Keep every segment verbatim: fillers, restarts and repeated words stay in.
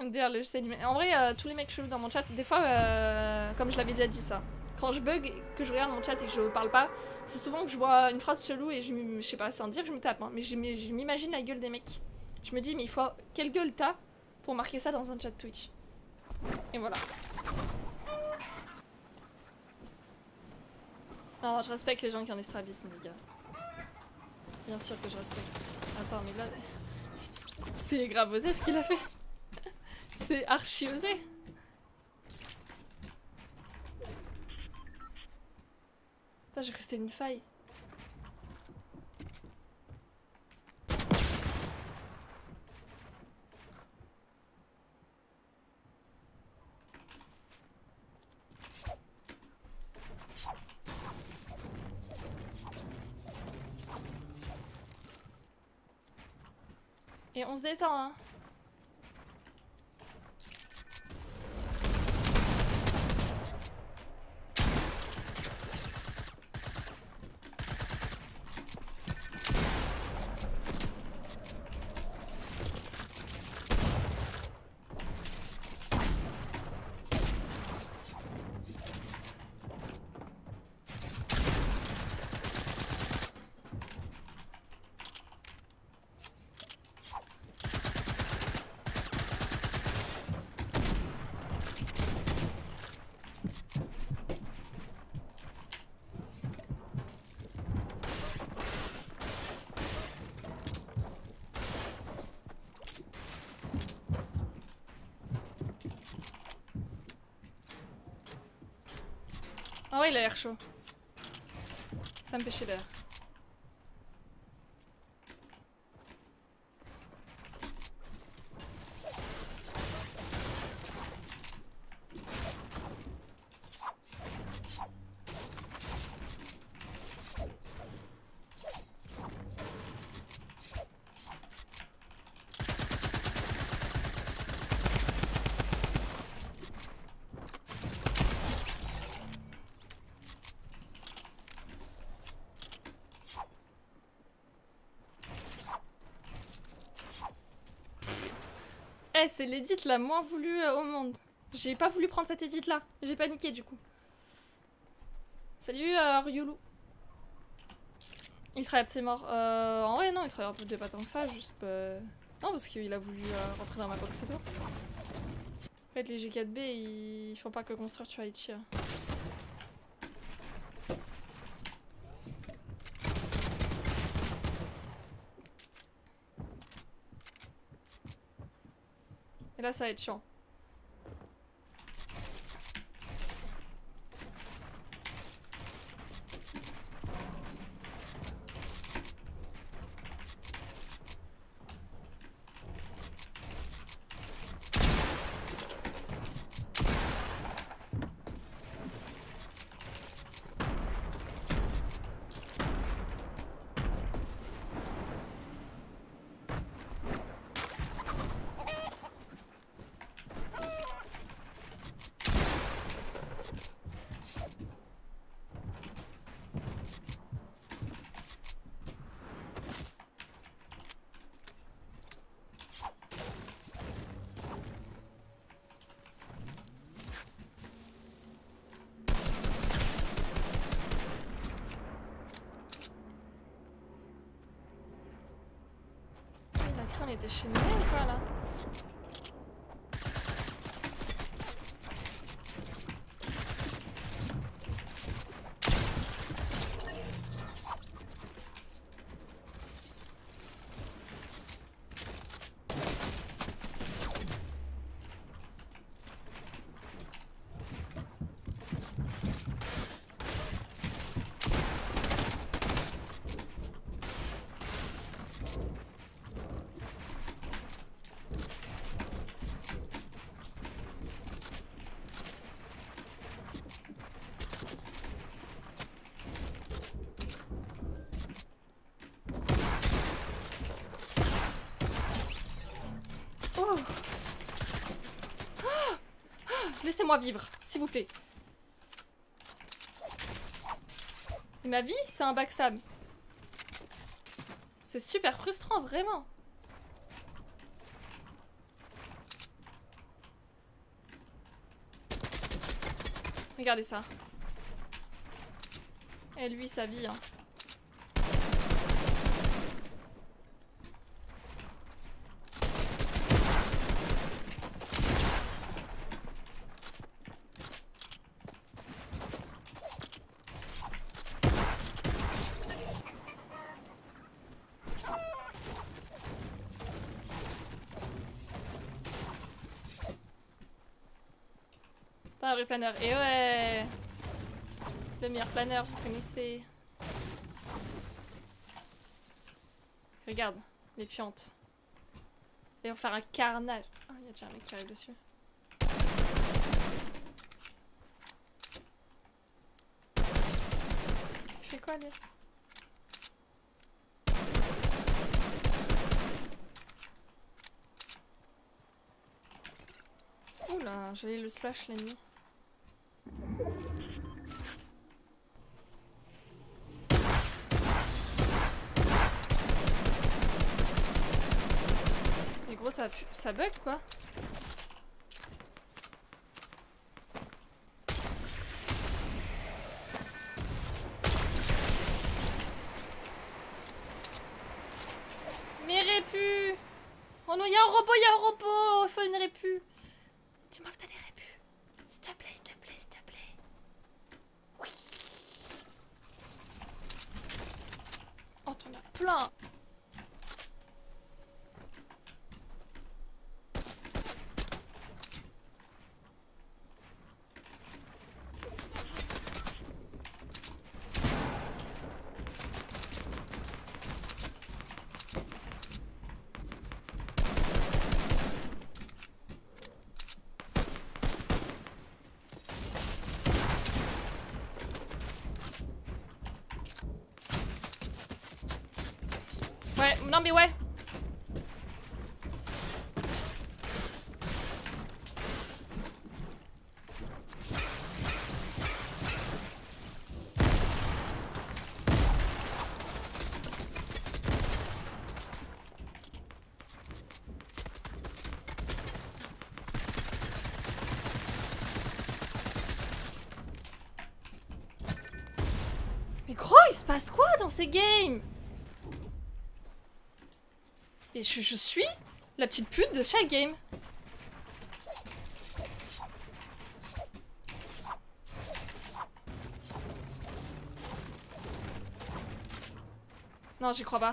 Dire le sais en vrai, euh, tous les mecs chelous dans mon chat, des fois, euh, comme je l'avais déjà dit ça, quand je bug, que je regarde mon chat et que je parle pas, c'est souvent que je vois une phrase chelou et je, je sais pas, sans dire que je me tape, hein, mais je, je m'imagine la gueule des mecs. Je me dis, mais il faut. Quelle gueule t'as pour marquer ça dans un chat Twitch? Et voilà. Non, je respecte les gens qui ont des strabismes, les gars. Bien sûr que je respecte. Attends, mais là. C'est grave osé ce qu'il a fait. C'est archi osé. Putain, j'ai cru que c'était une faille. Et on se détend, hein. Ah ouais, il a l'air chaud. Ça me fait chier d'air. Eh, c'est l'édit la moins voulue euh, au monde. J'ai pas voulu prendre cette édit là. J'ai paniqué du coup. Salut euh, Ryulu. Il trade, c'est mort. Euh, en vrai, non, il trade un peu pas tant que ça. Juste. Euh... Non, parce qu'il a voulu euh, rentrer dans ma box et tout. En fait, les G quatre B, ils font pas que construire, tu vois, ils tirent. Et là, ça va être chiant. On était chez nous ou quoi là? Laissez-moi vivre, s'il vous plaît. Et ma vie, c'est un backstab. C'est super frustrant, vraiment. Regardez ça. Et lui, sa vie. Hein. T'as un vrai planeur. Et ouais! Le meilleur planeur, vous connaissez. Regarde, les piantes. Et on va faire un carnage. Ah, il y a déjà un mec qui arrive dessus. Il fait quoi, lui? Oula, j'allais le splash l'ennemi. Mais gros, ça, ça bug quoi. Mes répus. Oh non, il y a un robot, il y a un robot. Il faut une répu. Dis-moi que t'as des répus. S'il te plaît, s'il te plaît, s'il te plaît. Oui. Oh, t'en as plein. Ouais, non mais ouais. Mais gros, il se passe quoi dans ces games? Et je, je suis la petite pute de chaque game. Non, j'y crois pas.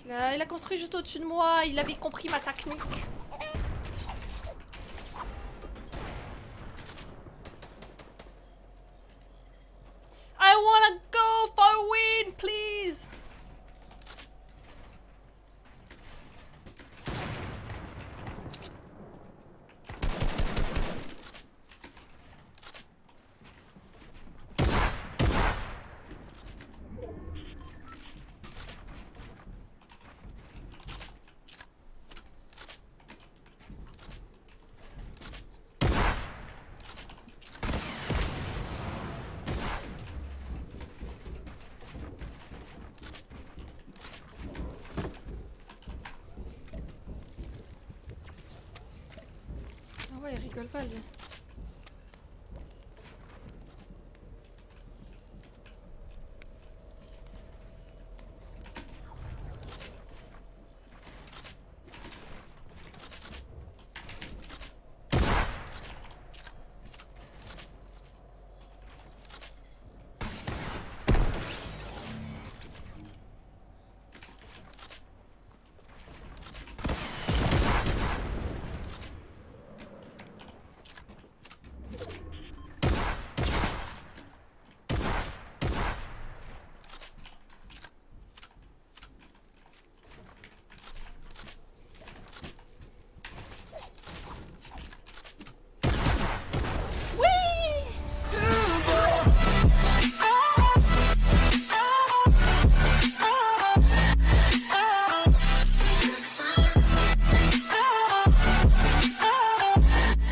Il a, il a construit juste au-dessus de moi, il avait compris ma technique. I wanna go for a win, please! Ah ouais, il rigole pas lui.